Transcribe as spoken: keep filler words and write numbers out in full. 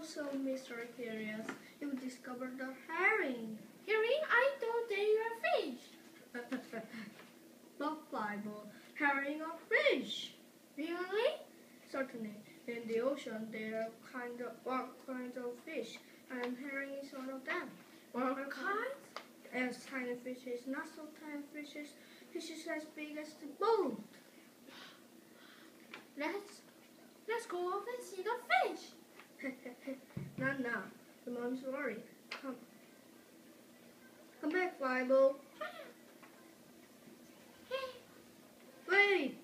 so Mister Curious, you discovered the herring. Herring, I thought they were fish. Not Bible, herring or fish. Really? Certainly, in the ocean there are kind of all kinds of fish, and herring is one of them. What kinds? As tiny fishes, not so tiny fishes, fishes as big as the boat. Let's let's go off and see the fish. Not now. The mom's worried. Come. Come back, Bible. Wait!